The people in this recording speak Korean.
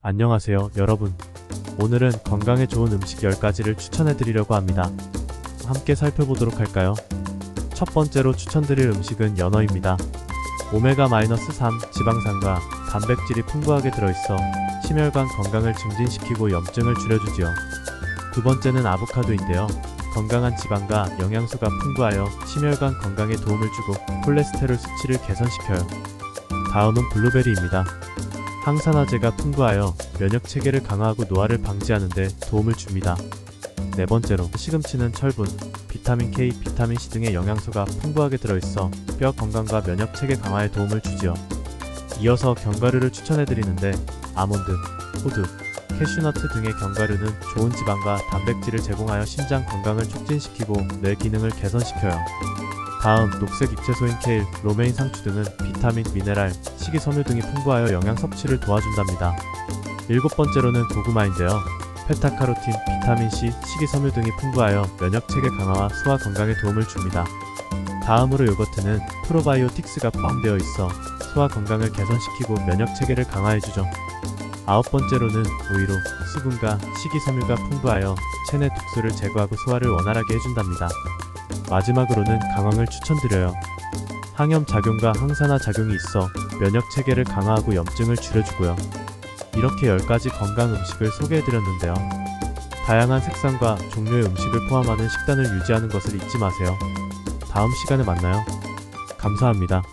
안녕하세요, 여러분. 오늘은 건강에 좋은 음식 10가지를 추천해 드리려고 합니다. 함께 살펴보도록 할까요? 첫 번째로 추천드릴 음식은 연어입니다. 오메가-3 지방산과 단백질이 풍부하게 들어있어 심혈관 건강을 증진시키고 염증을 줄여주지요. 두 번째는 아보카도인데요. 건강한 지방과 영양소가 풍부하여 심혈관 건강에 도움을 주고 콜레스테롤 수치를 개선시켜요. 다음은 블루베리입니다. 항산화제가 풍부하여 면역체계를 강화하고 노화를 방지하는 데 도움을 줍니다. 네 번째로 시금치는 철분, 비타민 K, 비타민 C 등의 영양소가 풍부하게 들어있어 뼈 건강과 면역체계 강화에 도움을 주지요. 이어서 견과류를 추천해드리는데 아몬드, 호두, 캐슈너트 등의 견과류는 좋은 지방과 단백질을 제공하여 심장 건강을 촉진시키고 뇌 기능을 개선시켜요. 다음 녹색 잎채소인 케일, 로메인 상추 등은 비타민, 미네랄, 식이섬유 등이 풍부하여 영양 섭취를 도와준답니다. 일곱 번째로는 고구마인데요. 베타카로틴, 비타민-C, 식이섬유 등이 풍부하여 면역체계 강화와 소화 건강에 도움을 줍니다. 다음으로 요거트는 프로바이오틱스가 포함되어 있어 소화 건강을 개선시키고 면역체계를 강화해주죠. 아홉 번째로는 오이로 수분과 식이섬유가 풍부하여 체내 독소를 제거하고 소화를 원활하게 해준답니다. 마지막으로는 강황을 추천드려요. 항염작용과 항산화 작용이 있어 면역체계를 강화하고 염증을 줄여주고요. 이렇게 10가지 건강 음식을 소개해드렸는데요. 다양한 색상과 종류의 음식을 포함하는 식단을 유지하는 것을 잊지 마세요. 다음 시간에 만나요. 감사합니다.